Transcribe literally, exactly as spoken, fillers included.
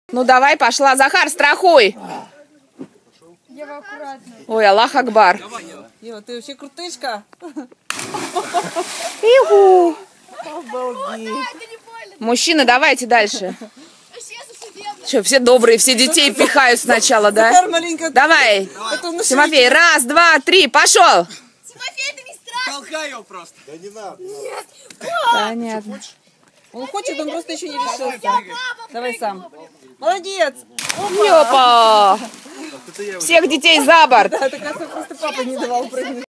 Ну давай, пошла. Захар, страхуй. Ева, аккуратно. Ой, Аллах Акбар. Ева, ты вообще крутышка. Иху. Обалдеть. Мужчины, давайте дальше. Что, все добрые, все детей пихают сначала, да? Захар маленько. Давай. Это Тимофей, раз, два, три, пошел. Тимофей, это не страшно. Толкай его просто. Да не надо. Нет. Понятно. Он хочет, он просто еще не решился. Давай сам. Молодец. Ёпа. Всех детей за борт. Да, так просто папа не давал прыгнуть.